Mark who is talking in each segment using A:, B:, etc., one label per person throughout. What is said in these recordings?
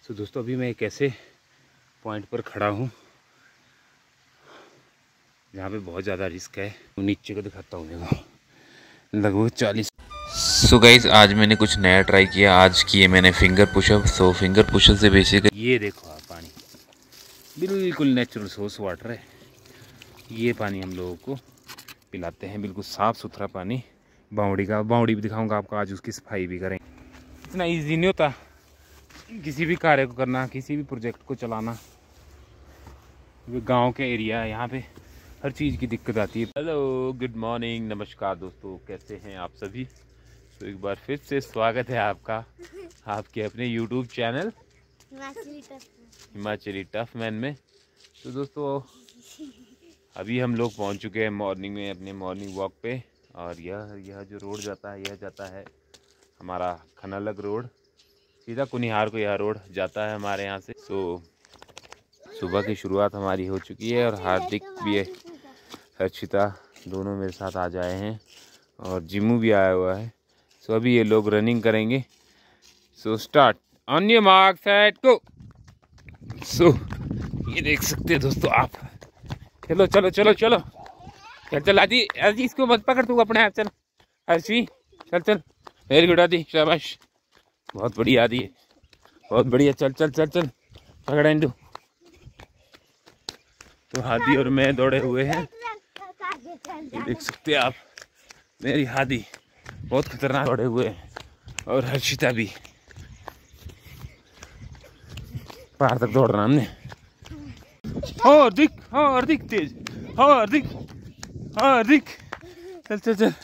A: तो दोस्तों अभी मैं एक ऐसे पॉइंट पर खड़ा हूँ जहाँ पे बहुत ज़्यादा रिस्क है। नीचे को दिखाता हूँ, देखो लगभग 40।
B: सो गाइस आज मैंने कुछ नया ट्राई किया। आज किए मैंने finger pushup. So finger pushup से बेसिकली
A: ये देखो आप, पानी बिल्कुल नेचुरल सोर्स वाटर है। ये पानी हम लोगों को पिलाते हैं, बिल्कुल साफ़ सुथरा पानी। बावड़ी भी दिखाऊंगा आपको, आज उसकी सफाई भी करेंगे। इतना ईजी नहीं होता किसी भी कार्य को करना, किसी भी प्रोजेक्ट को चलाना। गांव के एरिया है, यहाँ पे हर चीज़ की दिक्कत आती है। हेलो, गुड मॉर्निंग, नमस्कार दोस्तों, कैसे हैं आप सभी। तो एक बार फिर से स्वागत है आपका आपके अपने YouTube channel Himachali tough man में। तो दोस्तों अभी हम लोग पहुंच चुके हैं मॉर्निंग में अपने मॉर्निंग वॉक पे। और यह जो रोड जाता है, यह जाता है हमारा खनालग रोड, सीधा कुनिहार को यह रोड जाता है हमारे यहाँ से। सो सुबह की शुरुआत हमारी हो चुकी है और हार्दिक भी है, हर्षिता दोनों मेरे साथ आ जाए हैं और जिम्मू भी आया हुआ है। सो अभी ये लोग रनिंग करेंगे। So start, on your mark set go. So ये देख सकते हैं दोस्तों आप। चलो चलो चलो चलो चल चल आदि आदि, इसको मत पकड़ तू अपने आप। चल हर्षी, चल चल, वेरी गुड आदि, शाबाश, बहुत बढ़िया आदि है, बहुत बढ़िया। चल चल चल चल पकड़ इंदू। तो हादी और मैं दौड़े हुए हैं, ये देख सकते हैं आप। मेरी हादी बहुत खतरनाक दौड़े हुए हैं और हर्षिता भी पार तक दौड़ रहा हमने। और दिख तेज, और दिख, चल चल चल।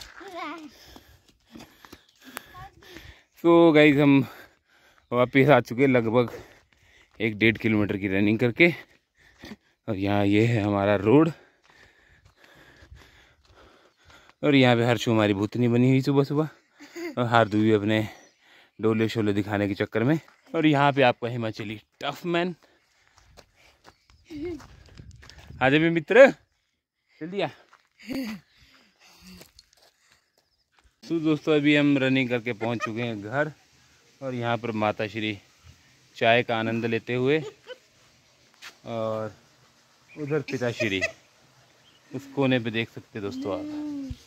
A: तो गाइस हम वापिस आ चुके लगभग 1-1.5 किलोमीटर की रनिंग करके। और यहाँ ये है हमारा रोड और यहाँ पे हर्षू हमारी भूतनी बनी हुई सुबह सुबह, और हार्दू भी अपने डोले शोले दिखाने के चक्कर में। और यहाँ पे आपका हिमाचली टफ मैन। आज भी मित्र जल्दी आ। तो दोस्तों अभी हम रनिंग करके पहुँच चुके हैं घर, और यहाँ पर माता श्री चाय का आनंद लेते हुए, और उधर पिताश्री उस कोने पे देख सकते दोस्तों आप।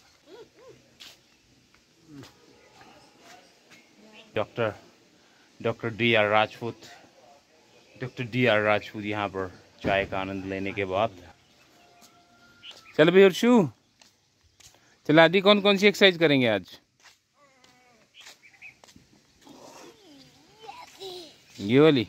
A: डॉक्टर डी आर राजपूत यहाँ पर चाय का आनंद लेने के बाद। चल भाई हर्षू, चल आदि, कौन कौन सी एक्सरसाइज करेंगे आज। ये वाली।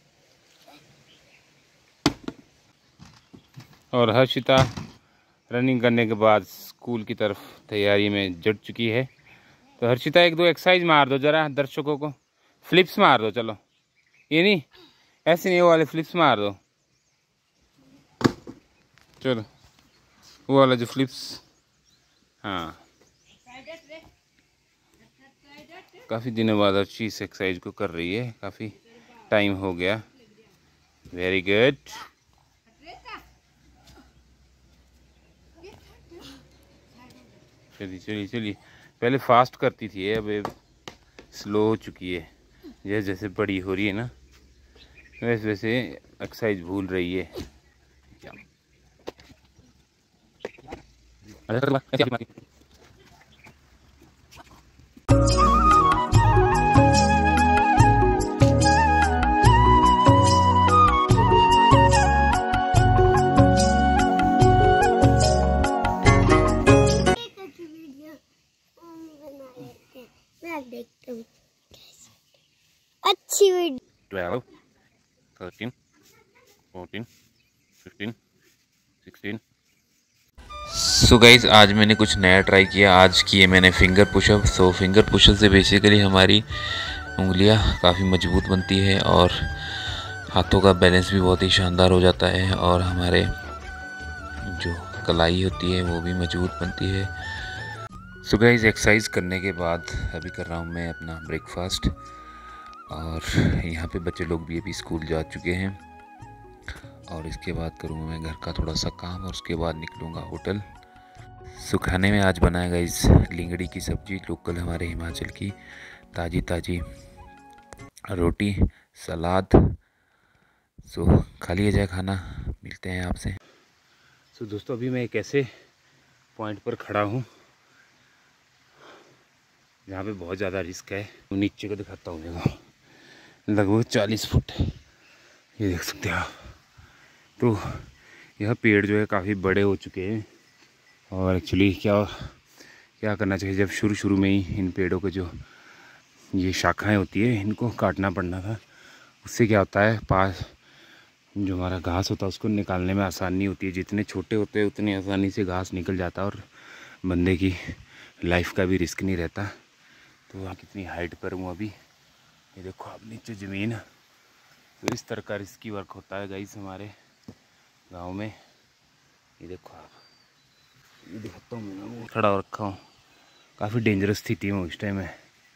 A: और हर्षिता रनिंग करने के बाद स्कूल की तरफ तैयारी में जुट चुकी है। तो हर्षिता 1-2 एक्सरसाइज मार दो जरा दर्शकों को, फ्लिप्स मार दो। चलो, ये नहीं, ऐसे नहीं, वो वाले फ्लिप्स मार दो। चलो वो वाला जो फ्लिप्स, हाँ। काफ़ी दिनों बाद अच्छी इस एक्सरसाइज को कर रही है, काफ़ी टाइम हो गया। Very good. चलिए चलिए चलिए, पहले फास्ट करती थी, अब स्लो हो चुकी है। जैसे जैसे बड़ी हो रही है ना, वैसे वैसे एक्सरसाइज भूल रही है।
C: अच्छी वीडियो।
A: 12, 13, 14, 15, 16।
B: सो गाइस आज मैंने कुछ नया ट्राई किया। आज किए मैंने finger pushup. So finger pushup से बेसिकली हमारी उंगलियां काफ़ी मजबूत बनती है और हाथों का बैलेंस भी बहुत ही शानदार हो जाता है, और हमारे जो कलाई होती है वो भी मजबूत बनती है। सो गाइस एक्सरसाइज करने के बाद अभी कर रहा हूँ मैं अपना ब्रेकफास्ट, और यहाँ पे बच्चे लोग भी अभी स्कूल जा चुके हैं। और इसके बाद करूँगा मैं घर का थोड़ा सा काम, और उसके बाद निकलूँगा होटल। सो खाने में आज बनाया गाइस लिंगड़ी की सब्ज़ी, लोकल हमारे हिमाचल की ताज़ी ताज़ी रोटी, सलाद। सो खा लिया जाए खाना, मिलते हैं आपसे।
A: सो दोस्तों अभी मैं एक ऐसे पॉइंट पर खड़ा हूँ जहाँ पे बहुत ज़्यादा रिस्क है। नीचे को दिखाता हूँ, देखो लगभग 40 फुट है, ये देख सकते हैं आप। तो यह पेड़ जो है काफ़ी बड़े हो चुके हैं और एक्चुअली क्या क्या करना चाहिए, जब शुरू शुरू में ही इन पेड़ों के जो ये शाखाएं होती है इनको काटना पड़ना था। उससे क्या होता है, पास जो हमारा घास होता है उसको निकालने में आसानी होती है। जितने छोटे होते हैं उतनी आसानी से घास निकल जाता है और बंदे की लाइफ का भी रिस्क नहीं रहता। तो वहाँ कितनी हाइट पर हूँ अभी, ये देखो आप नीचे ज़मीन। तो इस तरह का रिस्की वर्क होता है गाइस हमारे गांव में। ये देखो आप, ये दिखाता हूँ मैं, वो खड़ा हो रखा हूँ, काफ़ी डेंजरस स्थिति में इस टाइम है।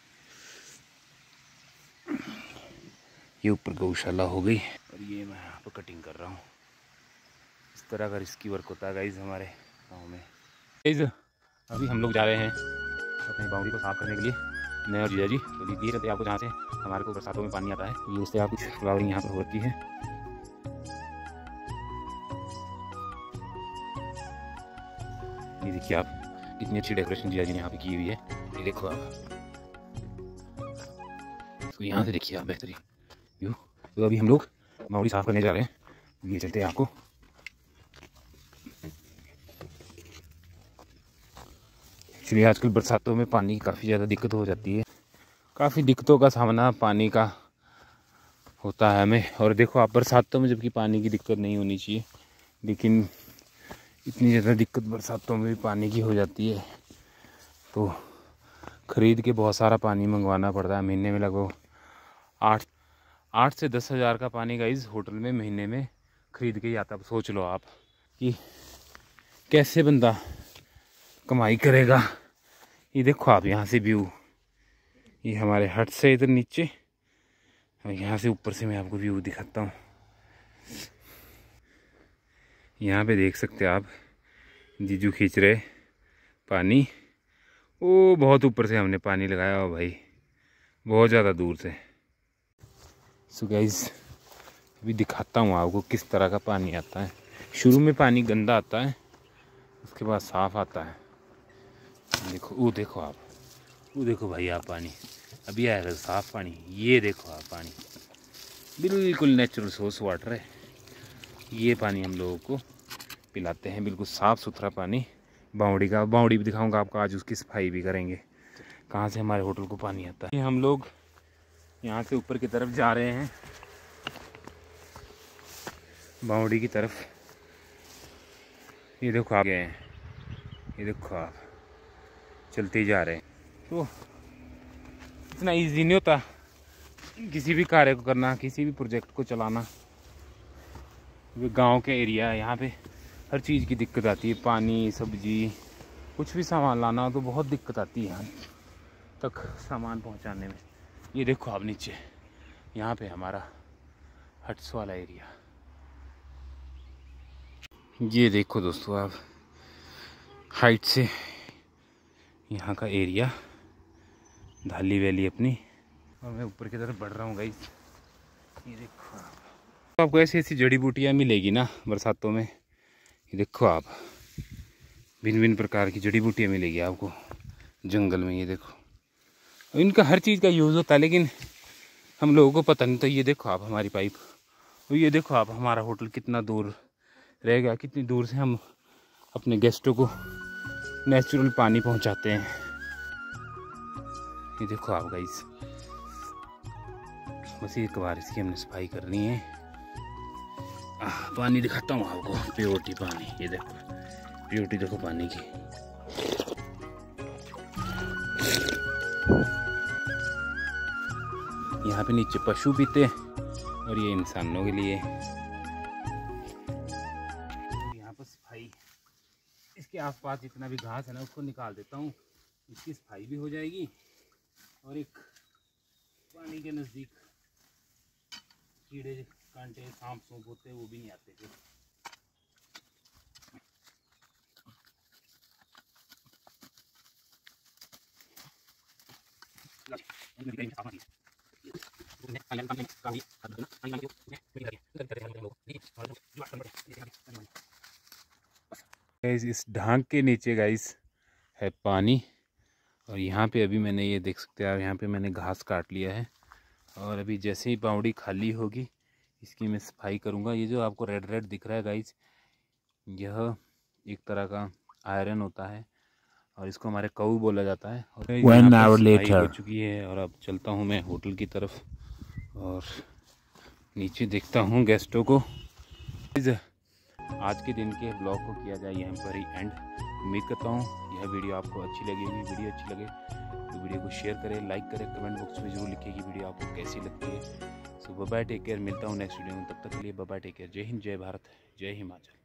A: ये ऊपर गौशाला हो गई और ये मैं यहाँ पर कटिंग कर रहा हूँ। इस तरह का रिस्की वर्क होता है गाइस हमारे गाँव में। गाइस अभी हम लोग जा रहे हैं अपनी बाउंड्री को साफ़ करने के लिए, मैं और जीजा जी। तो दिखिए रहते आपको जहाँ से हमारे को बरसातों में पानी आता है, ये उससे आप कुछ फ्लावरिंग यहाँ पर होती है। ये देखिए आप, कितनी अच्छी डेकोरेशन जीजा जी ने यहाँ पे की हुई है, ये देखो आप। तो यहाँ से देखिए आप बेहतरीन व्यू। तो अभी हम लोग बाउंड्री साफ़ करने जा रहे हैं, ये चलते हैं आपको। एक्चुअली आजकल बरसातों में पानी की काफ़ी ज़्यादा दिक्कत हो जाती है, काफ़ी दिक्कतों का सामना पानी का होता है हमें। और देखो आप, बरसातों में जबकि पानी की दिक्कत नहीं होनी चाहिए, लेकिन इतनी ज़्यादा दिक्कत बरसातों में भी पानी की हो जाती है। तो ख़रीद के बहुत सारा पानी मंगवाना पड़ता है। महीने में लगभग 8 से 10 हज़ार का पानी का इस होटल में महीने में ख़रीद के ही आता। अब सोच लो आप कि कैसे बंदा कमाई करेगा। ये देखो आप, यहाँ से व्यू, ये हमारे हट से इधर नीचे, और यहाँ से ऊपर से मैं आपको व्यू दिखाता हूँ। यहाँ पे देख सकते हैं आप, जीजू खींच रहे पानी। ओ बहुत ऊपर से हमने पानी लगाया हो भाई, बहुत ज़्यादा दूर से। सो गाइस अभी दिखाता हूँ आपको किस तरह का पानी आता है। शुरू में पानी गंदा आता है, उसके बाद साफ़ आता है। देखो वो देखो आप, वो देखो भाई आप, पानी अभी आएगा साफ़ पानी। ये देखो आप, पानी बिल्कुल नेचुरल सोर्स वाटर है। ये पानी हम लोगों को पिलाते हैं, बिल्कुल साफ़ सुथरा पानी। बावड़ी भी दिखाऊंगा आपको आज, उसकी सफाई भी करेंगे कहाँ से हमारे होटल को पानी आता है। हम लोग यहाँ से ऊपर की तरफ जा रहे हैं, बावड़ी की तरफ। ये देखो आ गए हैं, ये देखो आप, चलते ही जा रहे हैं। तो इतना ईजी नहीं होता किसी भी कार्य को करना, किसी भी प्रोजेक्ट को चलाना। गांव के एरिया है, यहाँ पे हर चीज़ की दिक्कत आती है, पानी, सब्जी, कुछ भी सामान लाना हो तो बहुत दिक्कत आती है यहाँ तक सामान पहुँचाने में। ये देखो आप नीचे, यहाँ पे हमारा हट्स वाला एरिया। ये देखो दोस्तों आप, हाइट से यहाँ का एरिया, धाली वैली अपनी, और मैं ऊपर की तरफ बढ़ रहा हूँ गाइस। ये देखो आपको ऐसी ऐसी जड़ी बूटियाँ मिलेगी ना बरसातों में। ये देखो आप, भिन्न भिन्न प्रकार की जड़ी बूटियाँ मिलेगी आपको जंगल में। ये देखो, इनका हर चीज़ का यूज़ होता है, लेकिन हम लोगों को पता नहीं। तो ये देखो आप हमारी पाइप, और ये देखो आप हमारा होटल कितना दूर रह गया, कितनी दूर से हम अपने गेस्टों को नेचुरल पानी पहुंचाते हैं। ये देखो आप गाइस, बस एक बार इसकी हमने सफाई करनी है। पानी दिखाता हूँ आपको, प्योरिटी पानी। ये देखो प्योरिटी देखो पानी की। यहाँ पे नीचे पशु पीते और ये इंसानों के लिए। यहाँ पर सफाई, इसके आसपास जितना भी घास है ना उसको निकाल देता हूँ, इसकी सफाई भी हो जाएगी और एक पानी के नज़दीक कीड़े कांटे सांप सूप होते हैं वो भी नहीं आते फिर। गाइस इस ढांक के नीचे गाइस है पानी, और यहाँ पे अभी मैंने ये देख सकते हैं आप, यहाँ पे मैंने घास काट लिया है, और अभी जैसे ही बावड़ी खाली होगी इसकी मैं सफाई करूँगा। ये जो आपको रेड रेड दिख रहा है गाइस, यह एक तरह का आयरन होता है और इसको हमारे कऊ बोला जाता है। और यहाँ पर सफाई हो चुकी है और अब चलता हूँ मैं होटल की तरफ और नीचे देखता हूँ गेस्टों को। आज के दिन के ब्लॉग को किया जाए यहाँ पर ही एंड। उम्मीद करता हूँ यह वीडियो आपको अच्छी लगी होगी। वीडियो अच्छी लगे तो वीडियो को शेयर करें, लाइक करें, कमेंट बॉक्स में जरूर लिखिए कि वीडियो आपको कैसी लगती है। So bye bye, take care. मिलता हूँ नेक्स्ट वीडियो में, तब तक के लिए बाय बाय, टेक केयर। जय हिंद, जय भारत, जय हिमाचल।